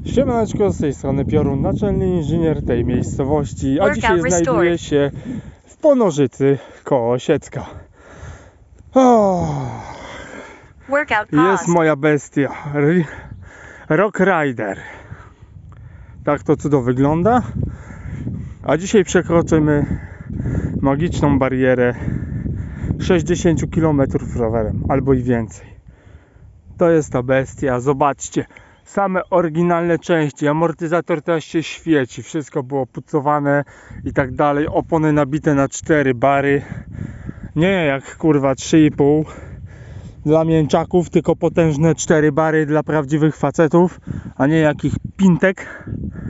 Siemaneczko, z tej strony Piorun, naczelny inżynier tej miejscowości, a dzisiaj znajduję się w Ponożycy koło Osiecka. Jest moja bestia, Rock Rider. Tak to cudo wygląda. A dzisiaj przekroczymy magiczną barierę 60 km rowerem, albo i więcej. To jest ta bestia, zobaczcie. Same oryginalne części, amortyzator teraz się świeci, wszystko było pucowane i tak dalej, opony nabite na 4 bary, nie jak kurwa 3,5 dla mięczaków, tylko potężne 4 bary dla prawdziwych facetów, a nie jakich pintek.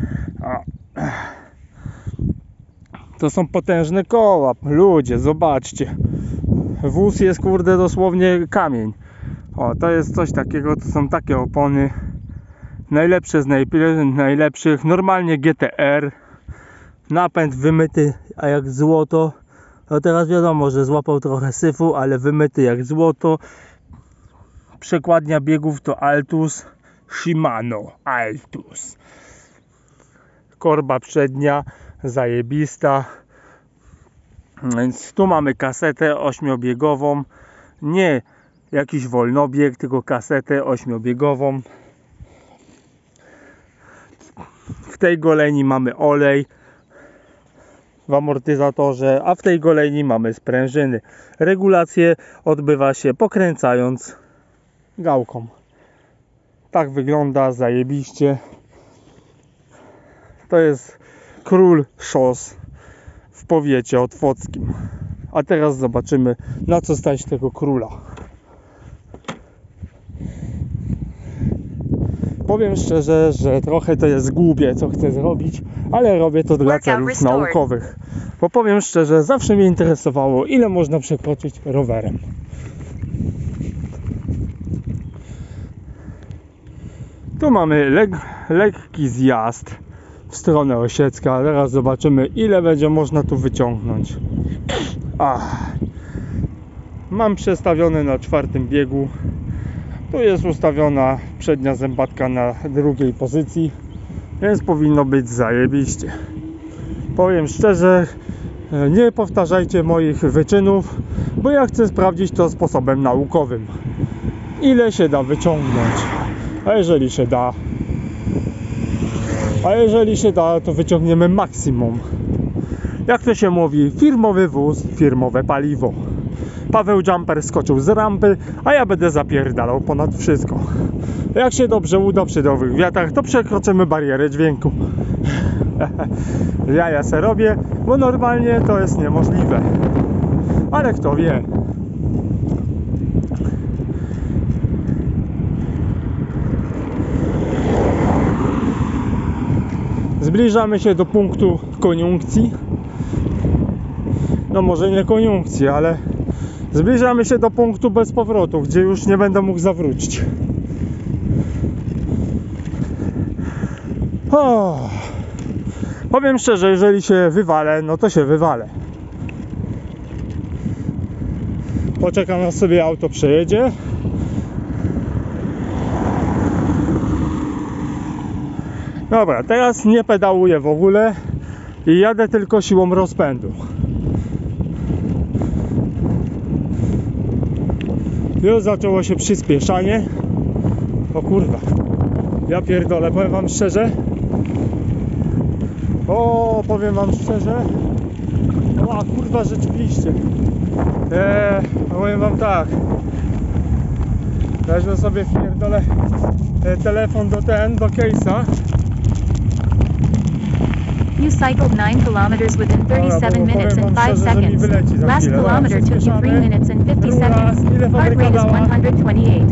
To są potężne koła, ludzie, zobaczcie, wóz jest kurde dosłownie kamień. O, to jest coś takiego, to są takie opony. Najlepsze z najlepszych, normalnie GTR, napęd wymyty a jak złoto. No teraz wiadomo, że złapał trochę syfu, ale wymyty jak złoto. Przekładnia biegów to Altus, Shimano Altus. Korba przednia, zajebista. Więc tu mamy kasetę 8-biegową, nie jakiś wolnobieg, tylko kasetę 8-biegową. W tej goleni mamy olej w amortyzatorze, a w tej goleni mamy sprężyny. Regulację odbywa się pokręcając gałką. Tak wygląda zajebiście. To jest król szos w powiecie otwockim. A teraz zobaczymy, na co stać tego króla. Powiem szczerze, że trochę to jest głupie, co chcę zrobić, ale robię to dla celów naukowych. Bo powiem szczerze, zawsze mnie interesowało, ile można przekroczyć rowerem. Tu mamy lekki zjazd w stronę Osiecka. Teraz zobaczymy, ile będzie można tu wyciągnąć. Mam przestawione na 4. biegu. Tu jest ustawiona przednia zębatka na 2. pozycji, więc powinno być zajebiście. Powiem szczerze, nie powtarzajcie moich wyczynów, bo ja chcę sprawdzić to sposobem naukowym. Ile się da wyciągnąć? A jeżeli się da, to wyciągniemy maksimum. Jak to się mówi, firmowy wóz, firmowe paliwo. Paweł Jumper skoczył z rampy, a ja będę zapierdalał ponad wszystko. Jak się dobrze uda przy dobrych wiatrach, to przekroczymy barierę dźwięku. Ja se robię, bo normalnie to jest niemożliwe. Ale kto wie. Zbliżamy się do punktu koniunkcji. No może nie koniunkcji, ale zbliżamy się do punktu bez powrotu, gdzie już nie będę mógł zawrócić. Powiem szczerze, jeżeli się wywalę, no to się wywalę. Poczekam, aż sobie auto przejedzie. Dobra, teraz nie pedałuję w ogóle i jadę tylko siłą rozpędu. Już zaczęło się przyspieszanie. O kurwa, ja pierdolę, powiem wam szczerze. Powiem wam szczerze. O kurwa, rzeczywiście. Powiem wam tak. Weźmy sobie pierdolę telefon do case'a. You cycled 9 kilometers within 37 minutes and 5 seconds. Last kilometer took you 3 minutes and 50 seconds. Heart rate is 128.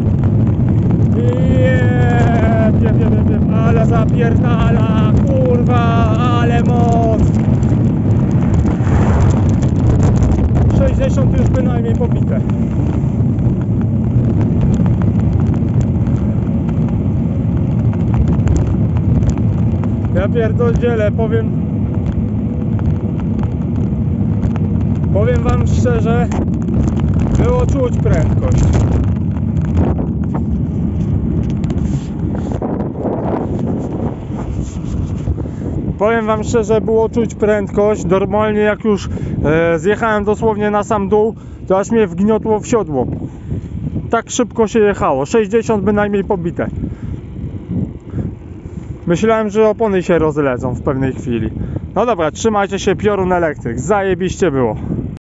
Ale zapierdala, kurwa, ale moc. 60 już bynajmniej pobite. Ja pierdoldzielę, powiem wam szczerze, było czuć prędkość. Powiem wam szczerze, było czuć prędkość. Normalnie jak już zjechałem dosłownie na sam dół, to aż mnie wgniotło w siodło. Tak szybko się jechało, 60 bynajmniej pobite. Myślałem, że opony się rozlecą w pewnej chwili. No dobra, trzymajcie się, Piorun Elektryk, zajebiście było.